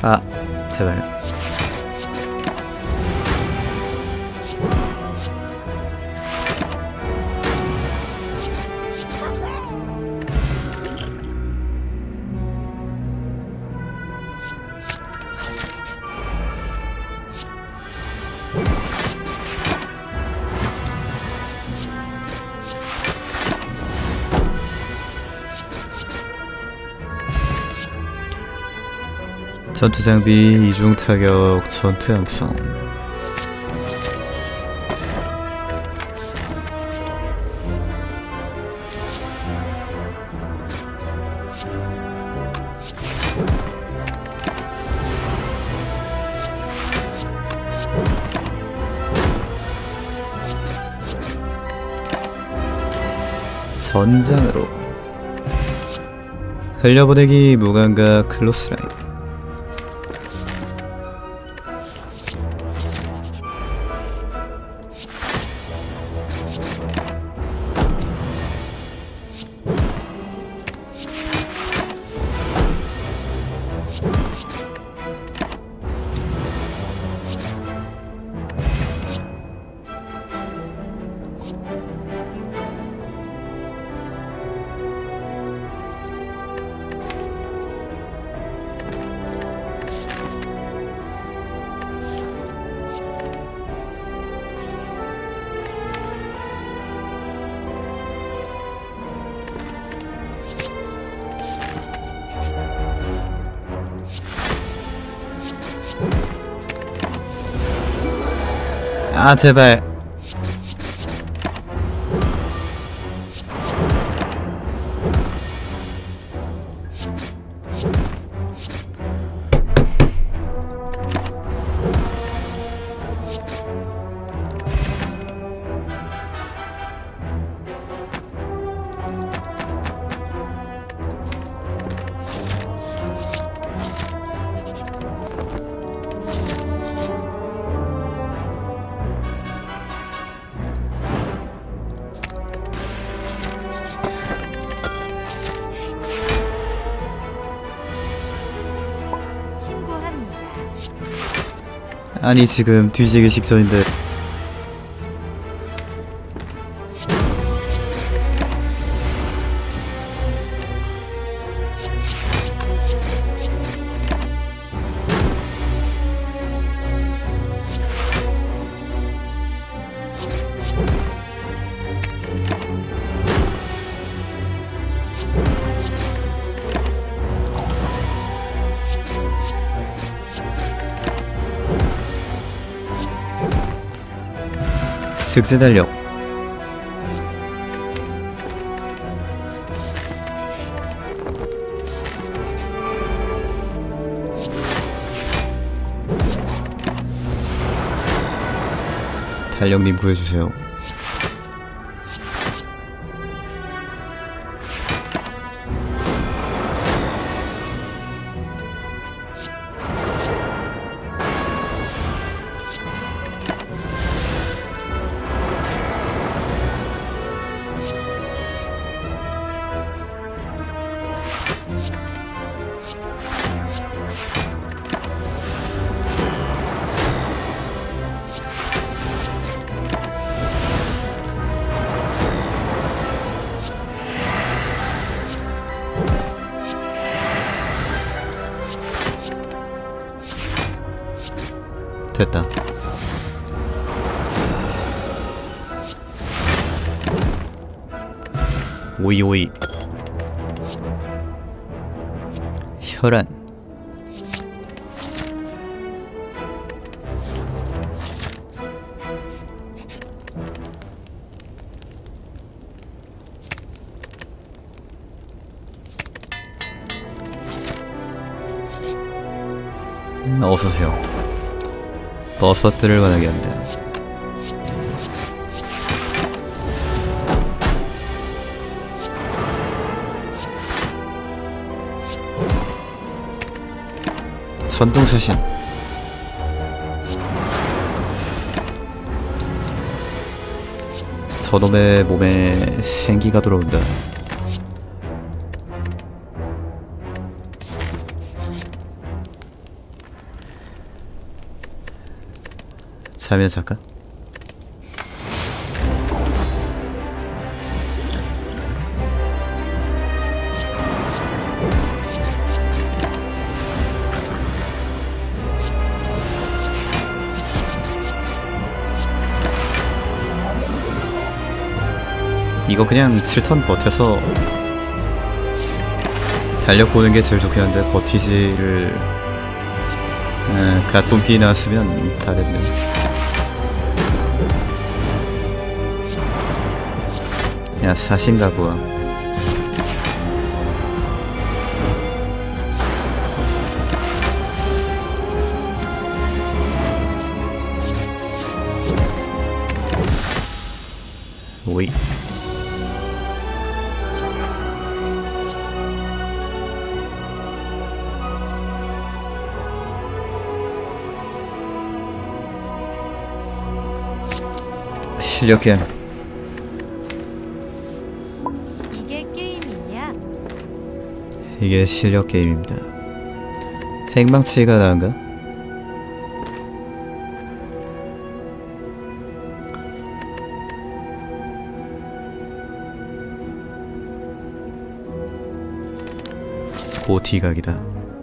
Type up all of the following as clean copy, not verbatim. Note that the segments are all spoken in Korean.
아, 제발. 전투장비, 이중타격, 전투양성. 전장으로 흘려보내기, 무감각, 클로스라인. 아, 제발. 아니, 지금 뒤지기 직전인데. 슥스 달력. 달력님 구해주세요. 됐다. 오이오이. 혈안. 어서오세요. 버섯들을 원하게 한다. 전동사신. 저놈의 몸에 생기가 돌아온다. 잠이나 잘까? 이거 그냥 7턴 버텨서 달려보는 게 제일 좋긴 한데 버티지를 갓돈피 나왔으면 다 됐네. 야 사신가부야. 오이 실력 게임. 이게 게임이냐? 이게 실력 게임입니다. 행방치가 나은가? 고티각이다.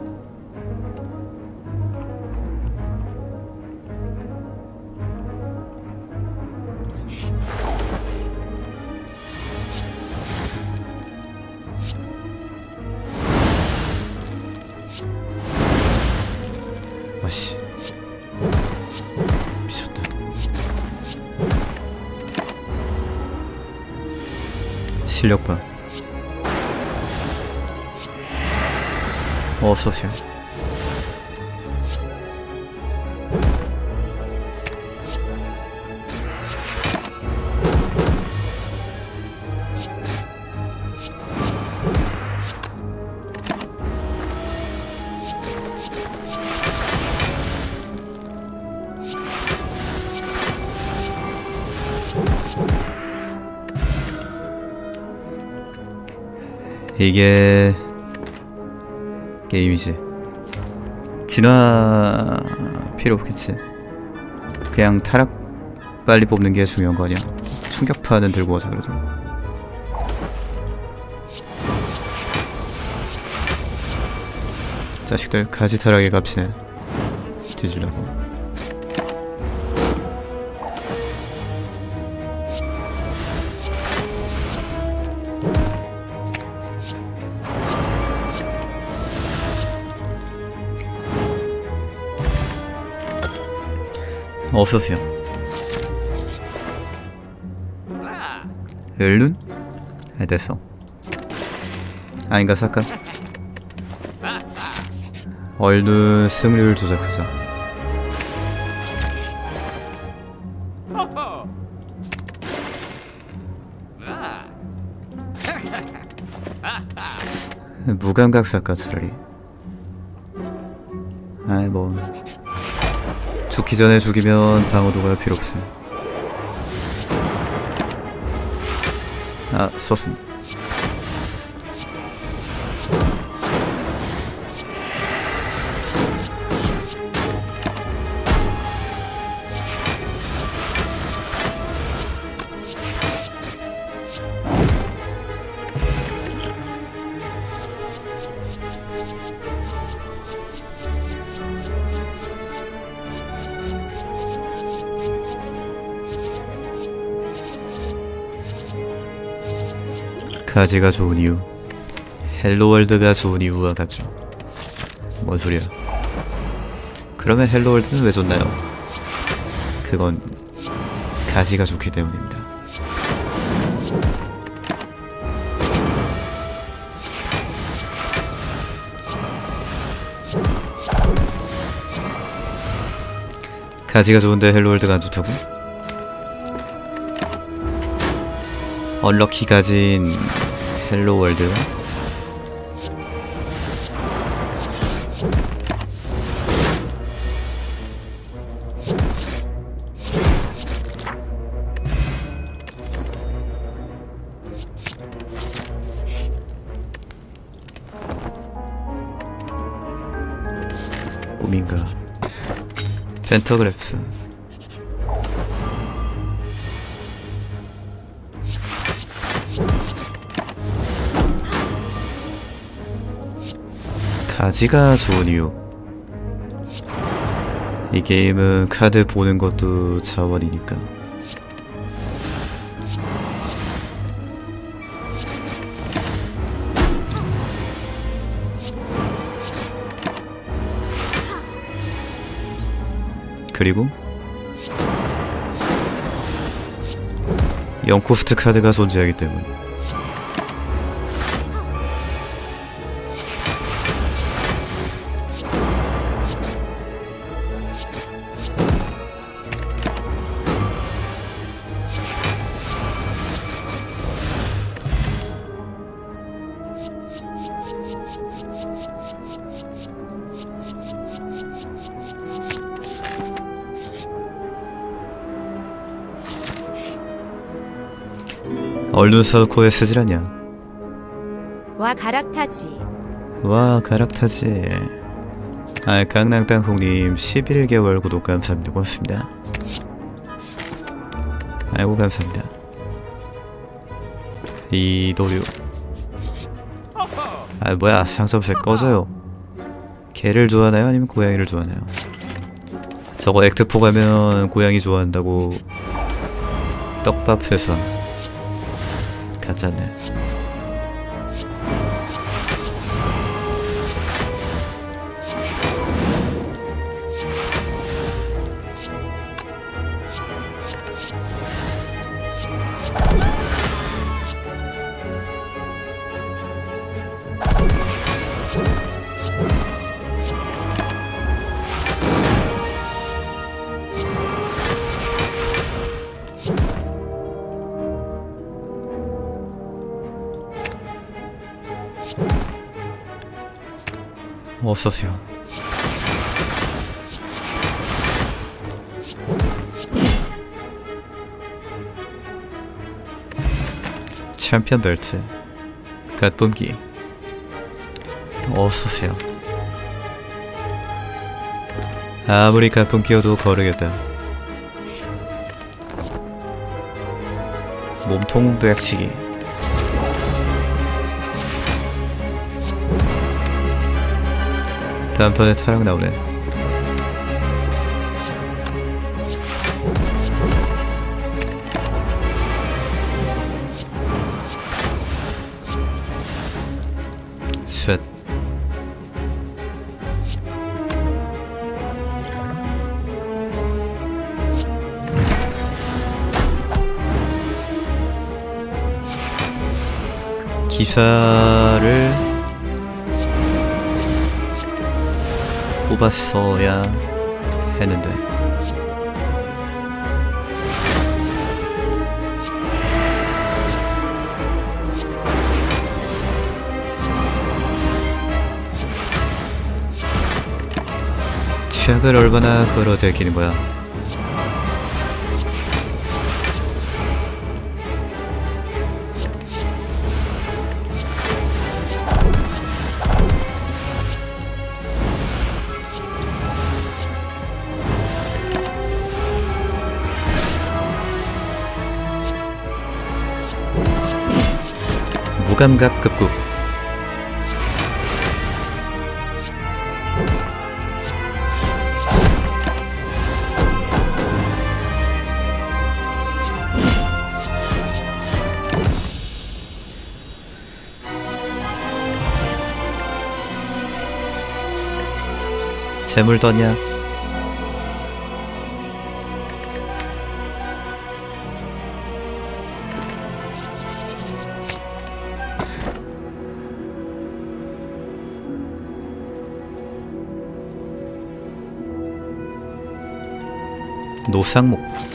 와씨 미쳤다. 실력 봐. 어서오세요. 이게 게임이지. 진화 필요 없겠지. 그냥 타락 빨리 뽑는 게 중요한 거 아니야. 충격파는 들고 와서 그래도. 자식들 가지 타락에 값이네. 뒤질라고. 어서오세요. 을룬? 됐어. 아닌가 살까? 얼른 승률 조작하자. 무감각 살까 차라리. 아이 뭐 죽기 전에 죽이면 방어도가 필요 없음. 아 썼음. 가지가 좋은 이유. 헬로월드가 좋은 이유와 같죠. 뭔 소리야. 그러면 헬로월드는 왜 좋나요? 그건 가지가 좋기 때문입니다. 가지가 좋은데 헬로월드가 안 좋다고? 언럭키 가진 헬로월드. 꿈인가? 펜터그래프 가지가 좋은 이유. 이 게임은 카드 보는 것도 자원이니까. 그리고 0코스트 카드가 존재하기 때문. 얼른 써놓고 쓰질 않냐. 와 가락타지. 와 가락타지. 아, 강낭땅콩님 11개월 구독 감사합니다. 고맙습니다. 아이고 감사합니다. 이도류. 아 뭐야, 상점색 꺼져요. 개를 좋아하나요? 아니면 고양이를 좋아하나요? 저거 액트포 가면 고양이 좋아한다고 떡밥 회선 가짜네. 어서오세요. 챔피언 벨트 갓뿜기. 어서오세요. 아무리 갓뿜기여도 거르겠다. 몸통 백치기. 다음 턴에 타락 나오네. 셋. 기사를 뽑았어야 했는데. 최악을 얼마나 걸어제끼는 거야. 무감각 급급. 재물 떴냐? 노상목.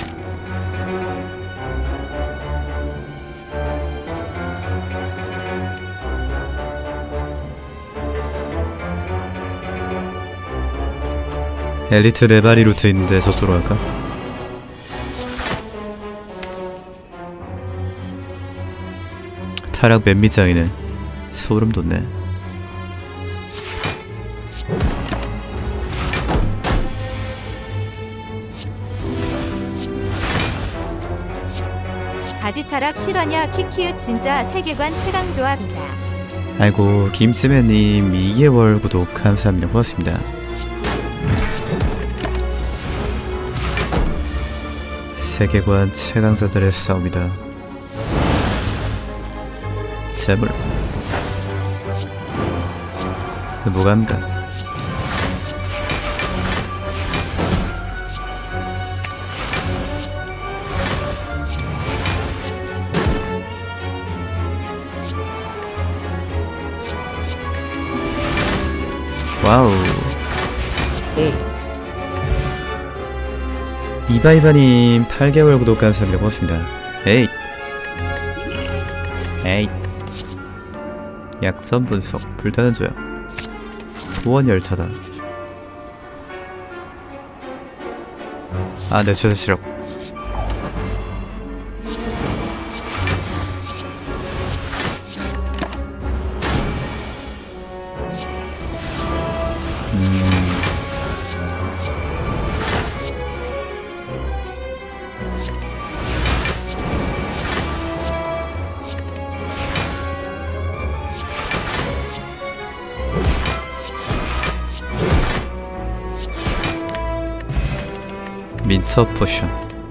엘리트 4마리 루트 있는데 저쪽으로 갈까? 타락 맨 밑장이네. 소름 돋네. 가지타락 실화냐 키키읒 진짜 세계관 최강 조합이다. 아이고 김치맨님 2개월 구독 감사합니다. 고맙습니다. 세계관 최강자들의 싸움이다. 재물 무감각 와우. 이바이바님 8개월 구독 감사합니다. 고맙습니다. 에이 에이 약점 분석 불타는 조약 후원 열차다. 아, 네, 주사 시력. 민처 포션.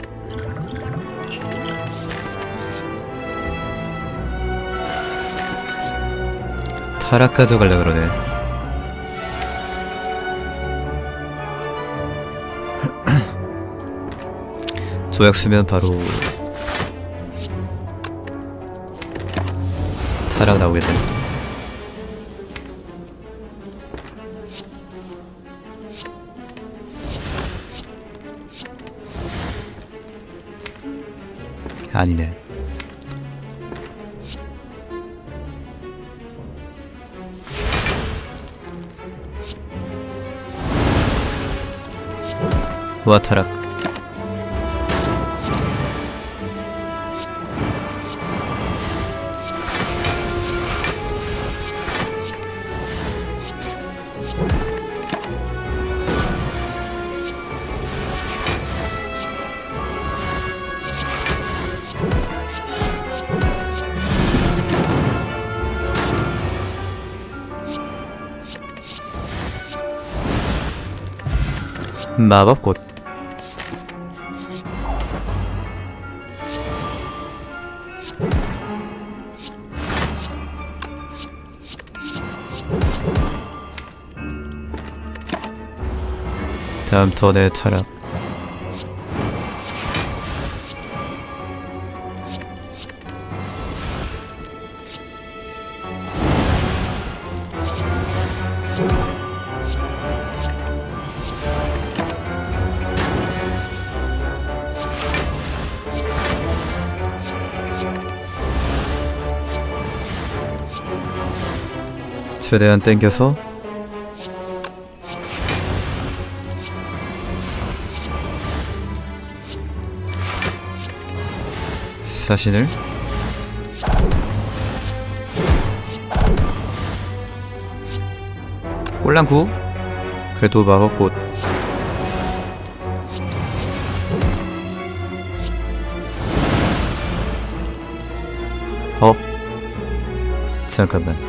타락 가져가려 그러네. 조약 쓰면 바로 타락 나오겠네. 아니네. 와 타락. 마법꽃. 다음 턴에 타락. 최대한 땡겨서 사신을 꼴랑구. 그래도 마법꽃. 잠깐만.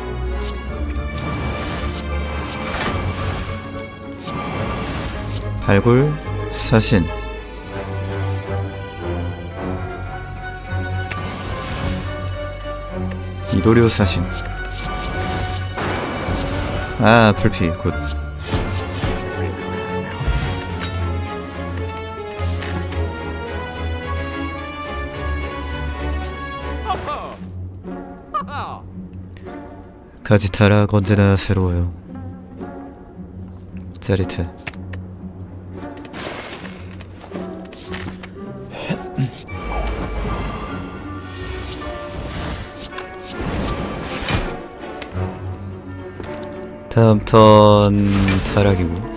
발굴 사신. 이도류 사신. 아, 불피. 굿. 가지타락 언제나 새로워요. 짜릿해. 다음 턴 타락이고.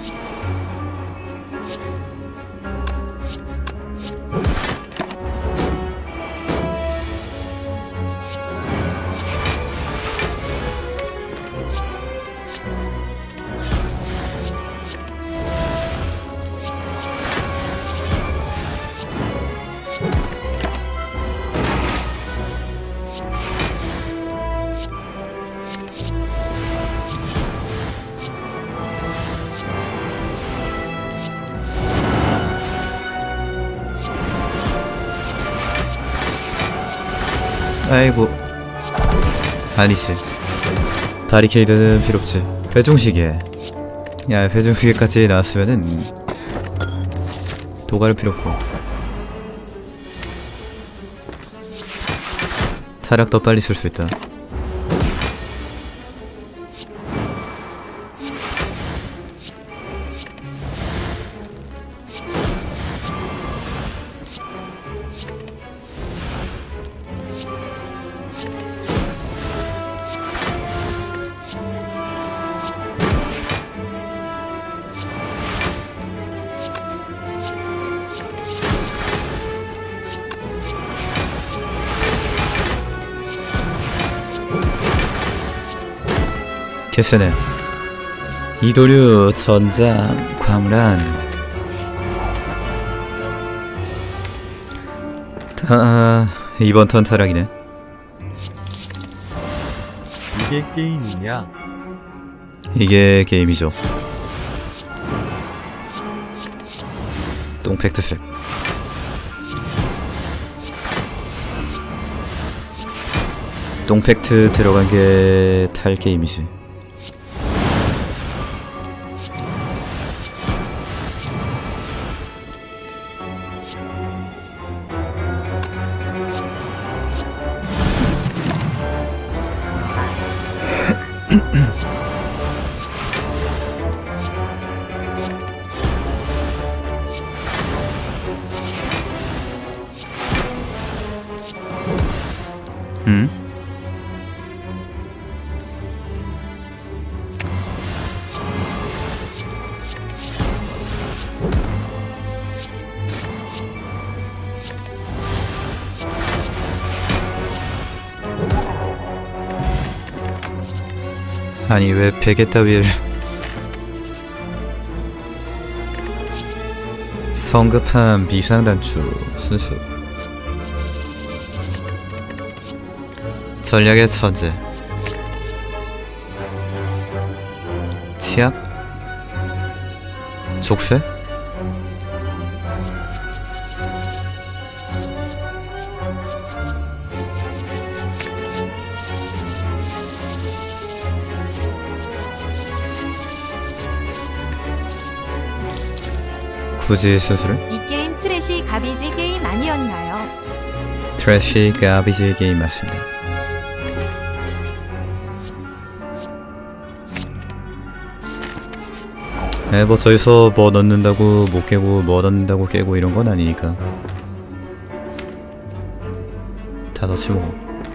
아이고. 아니지. 바리케이드는 필요없지. 회중시계. 야, 회중시계까지 나왔으면은 도갈 필요 없고. 타락 더 빨리 쓸 수 있다. 개쎄네. 이도류, 전장, 광란. 이번 턴 타락이네. 이게 게임이냐? 이게 게임이죠. 똥팩트색. 똥팩트 들어간 게 탈 게임이지. 아니 왜 베개 따위를. 성급한 비상단추 순수. 전략의 천재. 치약? 족쇄? 굳이 순수를? 이 게임 트래시 가비지 게임 아니었나요? 트래시 가비지 게임 맞습니다. 네, 뭐 저기서 뭐 넣는다고 못 깨고 뭐 넣는다고 깨고 이런 건 아니니까 다 넣지 뭐.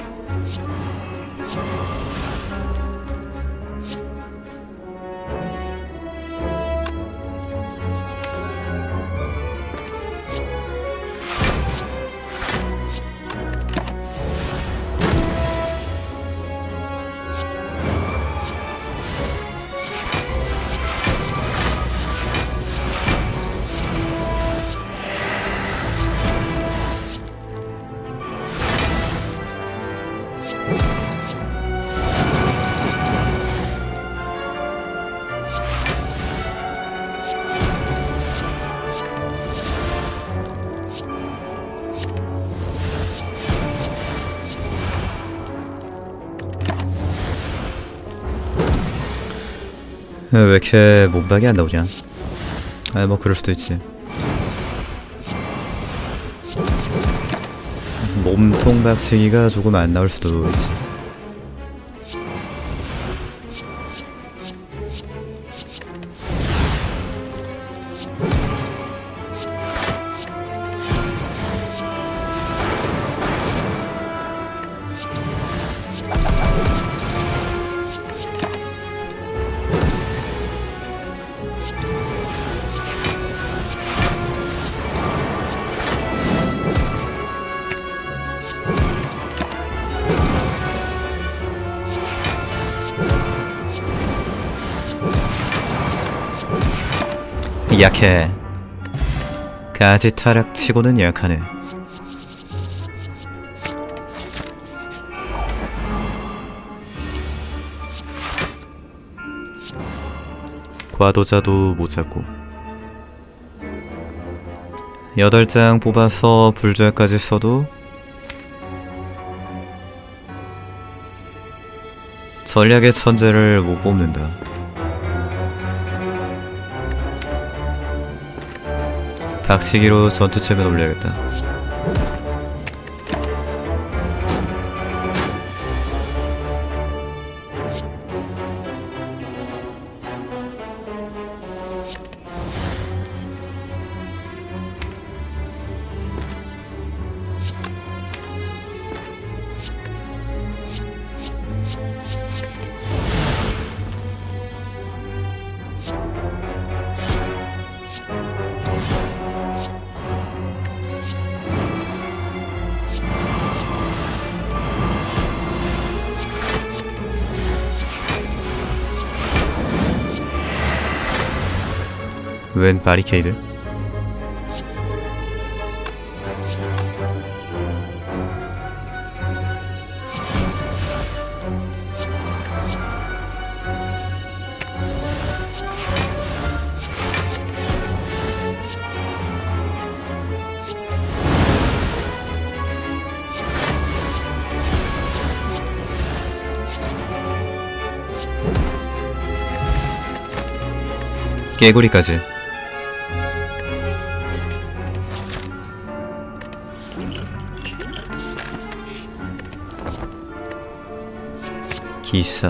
왜 이렇게 몸박이 안 나오냐? 아, 뭐 그럴 수도 있지. 몸통 박치기가 조금 안 나올 수도 있지. 약해. 가지 타락 치고는 약하네. 과도자도 못 잡고 8장 뽑아서 불조약까지 써도 전략의 천재를 못 뽑는다. 박치기로 전투체면 올려야겠다. 웬 바리케이드? 깨구리까지. 기사.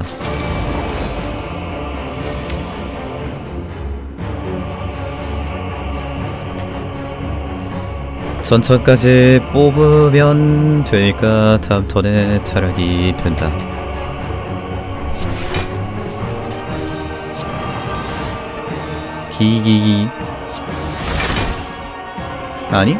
전천까지 뽑으면 되니까 다음 턴에 타락이 된다. 기기기. 아니?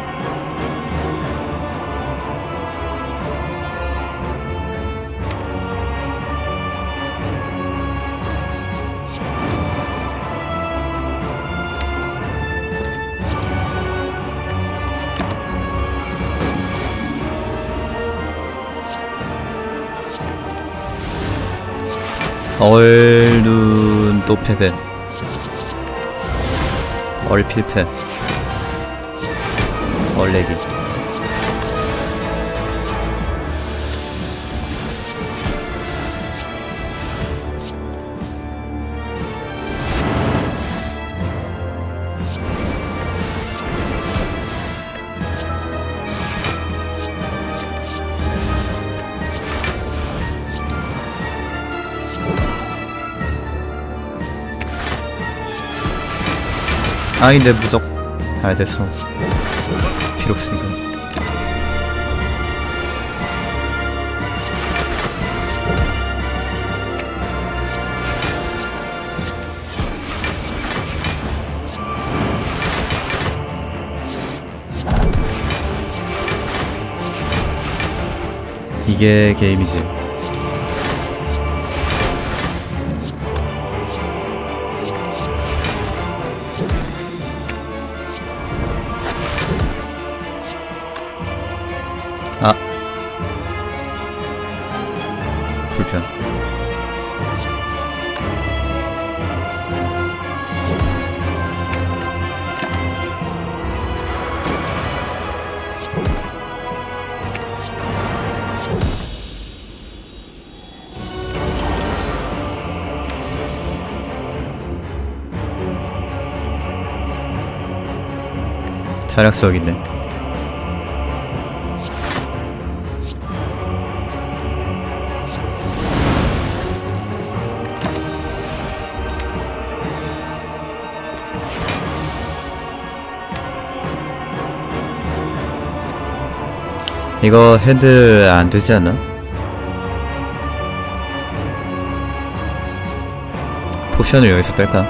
얼눈 또 패배. 얼필패. 얼레기. 아닌데 무적. 아 됐어. 필요 없으니까. 이게 게임이지. 아 불편. 타락석 있네. 이거 헤드 안 되지 않나? 포션을 여기서 뺄까?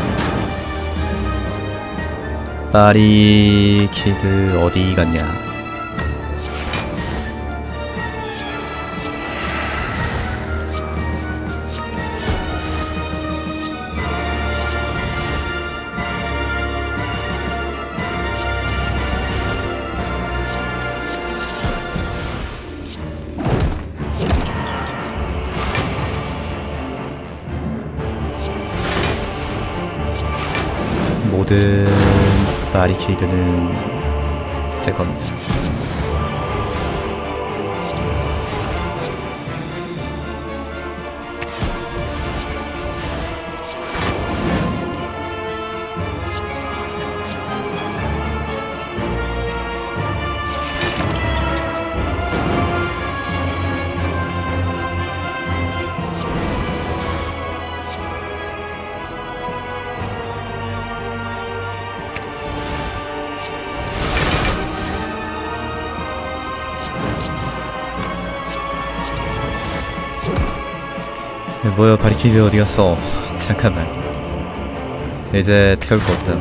바리케이드 어디 갔냐? 모든 바리케이드는 제 겁니다. 뭐야, 바리케이드 어디 갔어? 잠깐만. 이제 태울 거 없다.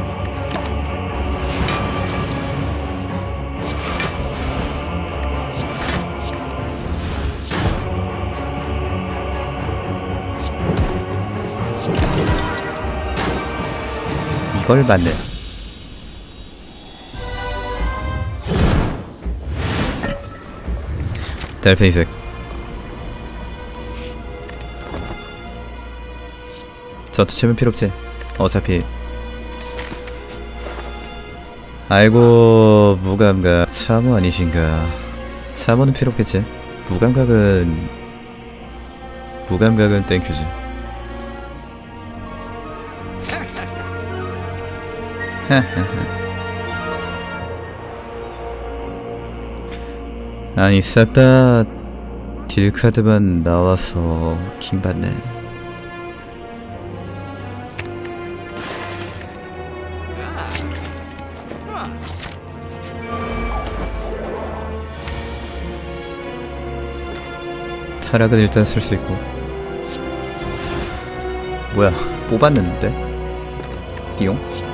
이걸 맞네. 달팽이색. 전투체면 필요없지. 어차피. 아이고, 무감각. 참호 아니신가. 참호는 필요없겠지. 무감각은 땡큐지. 아니, 싹 다 딜카드만 나와서 킹받네. 타락은 일단 쓸 수 있고. 뭐야, 뽑았는데? 띠용?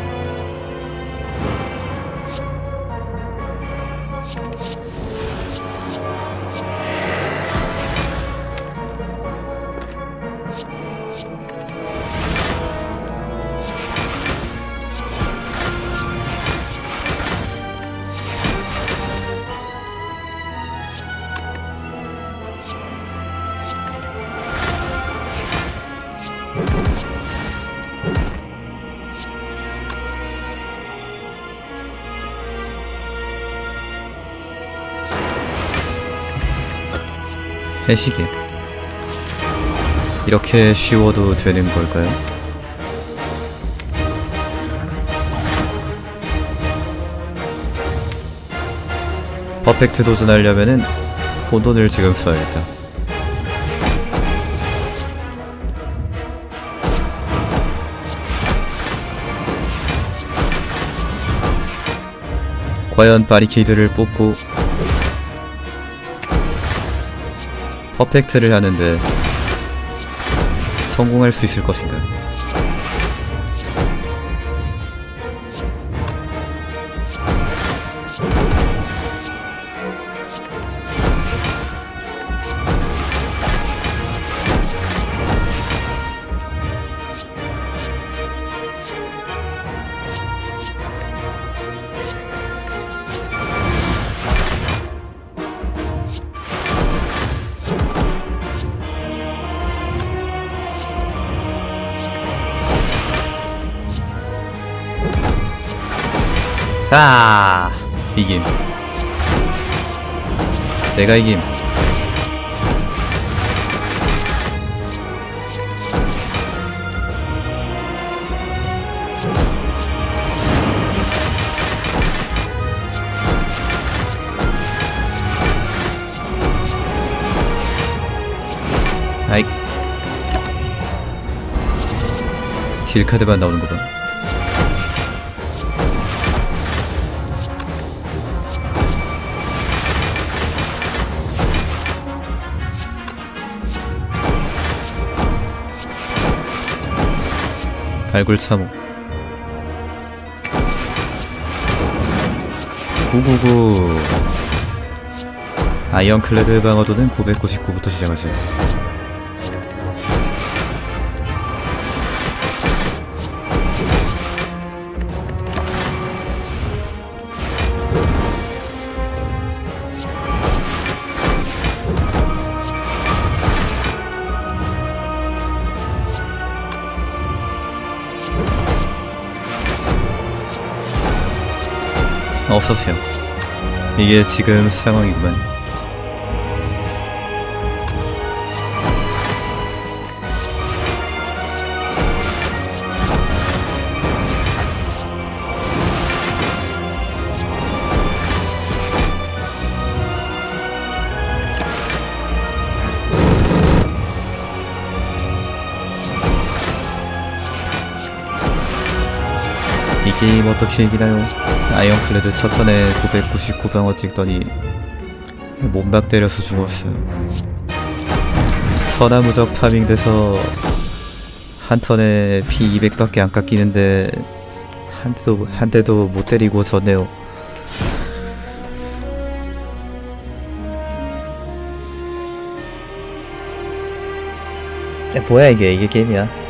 해시계. 이렇게 쉬워도 되는 걸까요? 퍼펙트 도전하려면은 혼돈을 지금 써야겠다. 과연 바리케이드를 뽑고 퍼펙트를 하는데 성공할 수 있을 것인가? 아, 이김. 내가 이김. 아이, 딜카드만 나오는 거 봐. 발굴 참호 999. 아이언클레드 방어도는 999부터 시작하지. 없었어요. 이게 지금 상황이구만. 이 게임 어떻게 이기나요? 아이언클레드 첫 턴에 999방어 찍더니 몸박 때려서 죽었어요. 천하무적 파밍돼서 한 턴에 피 200밖에 안 깎이는데 한 대도 못 때리고 졌네요. 뭐야 이게 게임이야.